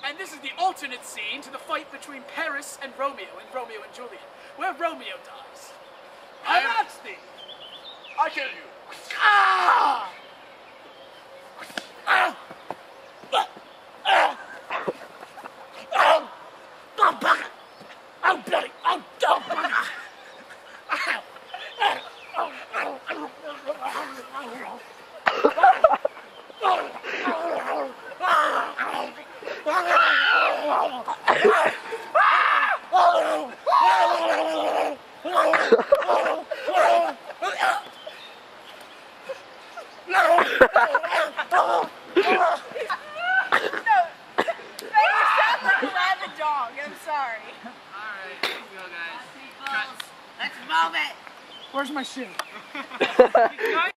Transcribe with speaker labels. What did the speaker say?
Speaker 1: And this is the alternate scene to the fight between Paris and Romeo in Romeo and Juliet, where Romeo dies.
Speaker 2: I match thee. I kill you.
Speaker 1: Ah!
Speaker 2: Ah!
Speaker 1: Oh, bugger! Oh, bloody! Oh, bugger!
Speaker 3: I'm sorry.
Speaker 4: Alright, let's go, guys.
Speaker 3: Let's move it.
Speaker 1: Where's my shoe?